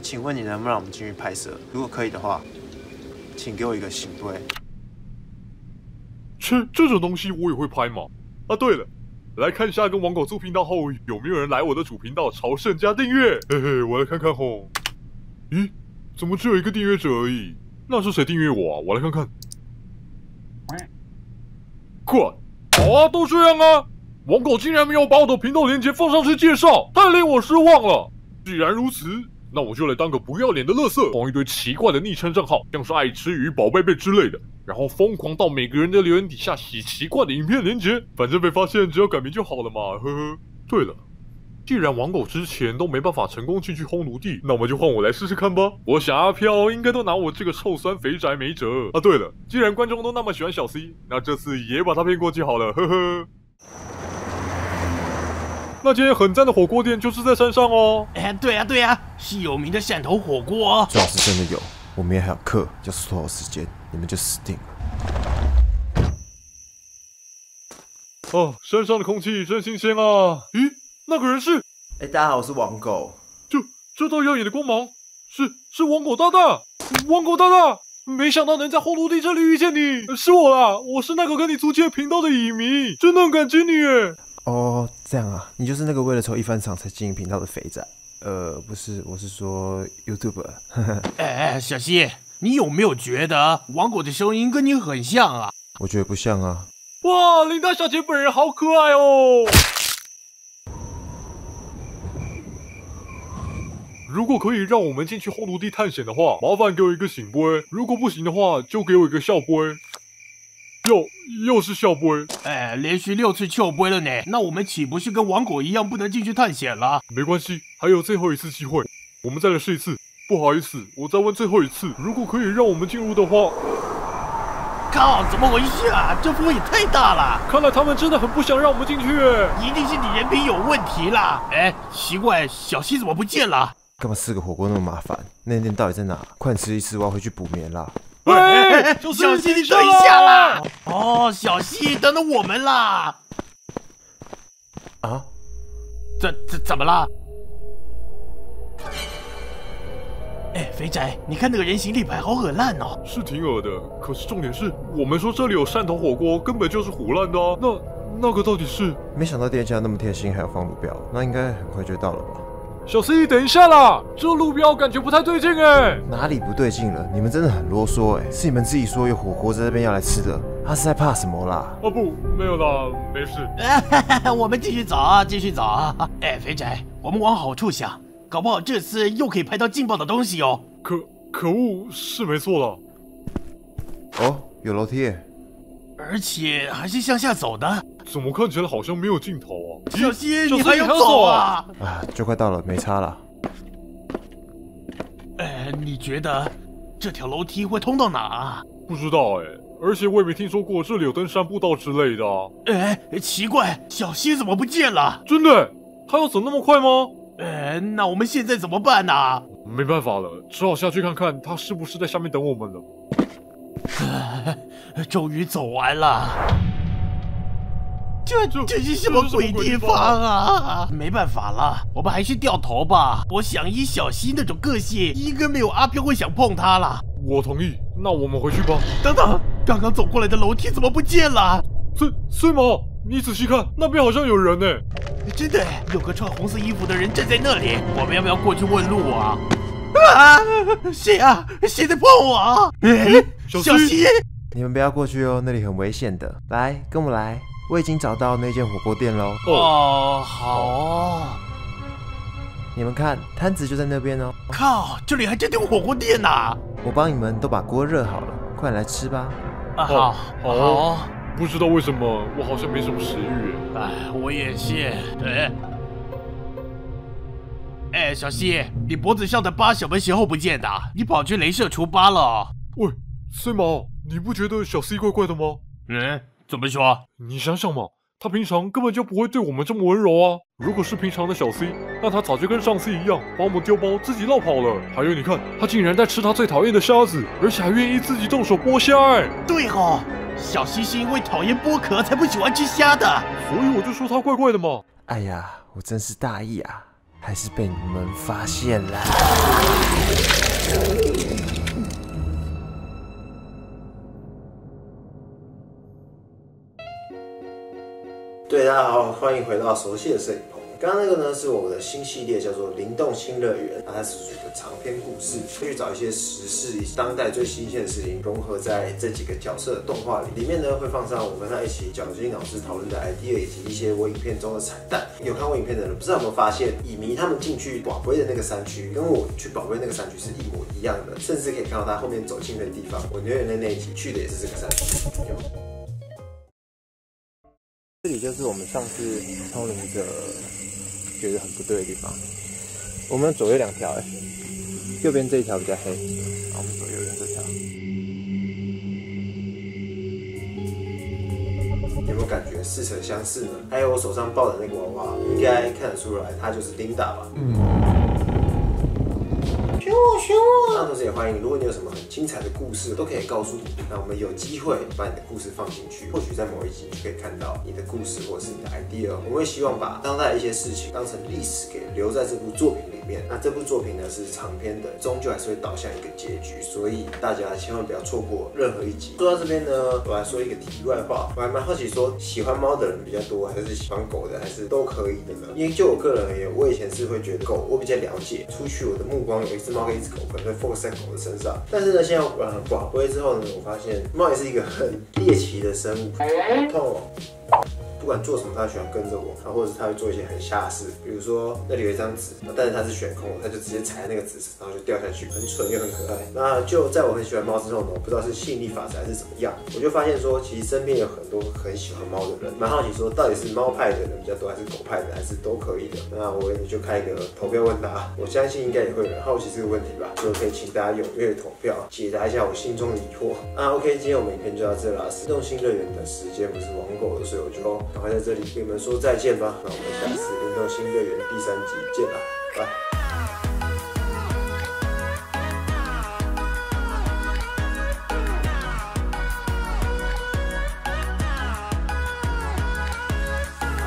请问你能不能让我们进去拍摄？如果可以的话，请给我一个醒杯。 这种东西我也会拍吗？啊，对了，来看一下跟网狗做频道后有没有人来我的主频道朝圣加订阅。嘿嘿，我来看看吼。咦，怎么只有一个订阅者而已？那是谁订阅我啊？我来看看。快，好啊，都这样啊！网狗竟然没有把我的频道链接放上去介绍，太令我失望了。既然如此，那我就来当个不要脸的垃圾，放一堆奇怪的昵称账号，像是爱吃鱼、宝贝贝之类的，然后疯狂到每个人的留言底下洗奇怪的影片连结，反正被发现只要改名就好了嘛，呵呵。对了，既然网狗之前都没办法成功进去烘炉地，那么就换我来试试看吧。我想阿飘应该都拿我这个臭酸肥宅没辙啊。对了，既然观众都那么喜欢小 C， 那这次也把他骗过去好了，呵呵。那间很赞的火锅店就是在山上哦。 对啊，是有名的汕头火锅。 最好是真的有，我明天还有课，要是拖好时间，你们就死定了。 哦，山上的空气真新鲜啊！咦，那个人是？ 大家好，我是网狗。 这道耀眼的光芒，是网狗大大，网狗大大！没想到能在烘炉地这里遇见你，是我啦！我是那个跟你租借频道的影迷，真的很感激你耶。 哦，这样啊，你就是那个为了筹一番赏才经营频道的肥仔？不是，我是说 YouTuber。 小西，你有没有觉得网狗的声音跟你很像啊？ 我觉得不像啊。 哇，琳达小姐本人好可爱哦！如果可以让我们进去烘炉地探险的话，麻烦给我一个醒杯；如果不行的话，就给我一个笑杯。又是笑杯， 连续6次笑杯了呢，那我们岂不是跟网狗一样不能进去探险了？ 没关系，还有最后一次机会，我们再来试一次。不好意思，我再问最后一次，如果可以让我们进入的话…… 靠，怎么回事啊？这风也太大了！ 看来他们真的很不想让我们进去耶！ 一定是你人品有问题啦！奇怪，小西怎么不见了？ 干嘛吃个火锅那么麻烦？那间店到底在哪？快点吃一吃，我要回去补眠啦。 小西，你等一下啦！哦，小西，等等我们啦！ 啊？ 怎么啦？肥仔，你看那个人形立牌好恶烂哦！ 是挺恶的，可是重点是，我们说这里有汕头火锅，根本就是唬烂的啊！那个到底是？ 没想到店家那么贴心，还有放路标，那应该很快就到了吧？ 小 C， 等一下啦，这路标感觉不太对劲哎。 哪里不对劲了？你们真的很啰嗦哎！是你们自己说有火锅在这边要来吃的，他是在怕什么啦？ 哦不，没有啦，没事。 我们继续找啊，继续找啊！肥仔，我们往好处想，搞不好这次又可以拍到劲爆的东西哦。 可恶，是没错啦。 哦，有楼梯耶， 而且还是向下走的。 怎么看起来好像没有尽头啊？ 小西，你还要走啊？ 就快到了，没差了。 你觉得这条楼梯会通到哪啊？ 不知道而且我也没听说过这里有登山步道之类的啊。 奇怪，小西怎么不见了？ 真的？他要走那么快吗？ 那我们现在怎么办啊？ 没办法了，只好下去看看他是不是在下面等我们了。 终于走完了。这是什么鬼地方啊？没办法了，我们还是掉头吧。我想以小西那种个性，应该没有阿飘会想碰他了。 我同意，那我们回去吧。 等等，刚刚走过来的楼梯怎么不见了？ 碎毛，你仔细看，那边好像有人呢。 真的，有个穿红色衣服的人站在那里。我们要不要过去问路啊？谁啊？谁在碰我？小西， 你们不要过去哦，那里很危险的。来，跟我来。我已经找到那间火锅店喽。 好。 你们看，摊子就在那边哦。 靠，这里还真有火锅店呐！ 我帮你们都把锅热好了，快来吃吧。 好。 不知道为什么，我好像没什么食欲。 我也是。小西，你脖子上的疤什么时候不见的？你跑去雷射除疤了？ 喂，碎毛，你不觉得小 C 怪怪的吗？ 怎么说？ 你想想嘛，他平常根本就不会对我们这么温柔啊。如果是平常的小 C， 那他早就跟上次一样，把我们丢包自己落跑了。还有你看，他竟然在吃他最讨厌的虾子，而且还愿意自己动手剥虾对哦，小 C 是因为讨厌剥壳才不喜欢吃虾的， 所以我就说他怪怪的嘛。 哎呀，我真是大意啊。 还是被你们发现了。对，大家好，欢迎回到熟悉的摄影棚。刚刚那个呢是我们的新系列，叫做《灵动新乐园》，它是属于一个长篇故事，去找一些时事、当代最新鲜的事情，融合在这几个角色的动画里。里面呢会放上我跟他一起绞尽脑汁讨论的 idea， 以及一些我影片中的彩蛋。有看过影片的人，不知道有没有发现，乙醚他们进去宝贝的那个山区，跟我去宝贝那个山区是一模一样的，甚至可以看到他后面走进的地方。我牛眼泪那一集去的也是这个山区。这里就是我们上次通灵者觉得很不对的地方。我们左右两条，右边这一条比较黑，然后我们左右边这条。有没有感觉似曾相识呢？还有我手上抱的那个娃娃，应该看得出来，它就是 Linda 吧？选我！那同时也欢迎，如果你有什么很精彩的故事，都可以告诉我。那我们有机会把你的故事放进去，或许在某一集就可以看到你的故事或者是你的 idea。我们会希望把当代的一些事情当成历史，给留在这部作品里面。那这部作品呢是长篇的，终究还是会导向一个结局，所以大家千万不要错过任何一集。说到这边呢，我来说一个题外话，我还蛮好奇说，喜欢猫的人比较多，还是喜欢狗的，还是都可以的呢？因为就我个人而言，我以前是会觉得狗我比较了解，出去我的目光有一只猫跟一只狗，可能会 focus 在狗的身上。但是呢，现在宝贝之后呢，我发现猫也是一个很猎奇的生物，痛哦。不管做什么，他喜欢跟着我，或者是他会做一些很瞎的事，比如说那里有一张纸，但是他是悬空的，他就直接踩在那个纸，然后就掉下去，很蠢又很可爱。那就在我很喜欢猫之后呢，我不知道是吸引力法则还是怎么样，我就发现说，其实身边有很多很喜欢猫的人，蛮好奇说，到底是猫派的人比较多，还是狗派的，还是都可以的。那我就开一个投票问答，我相信应该也会有人好奇这个问题吧，就可以请大家踊跃投票，解答一下我心中的疑惑。那 OK， 今天我们影片就到这啦。灵动新乐园的时间不是网狗的，所以我就赶快在这里跟你们说再见吧。那我们下次灵动新乐园第3集见啦，拜。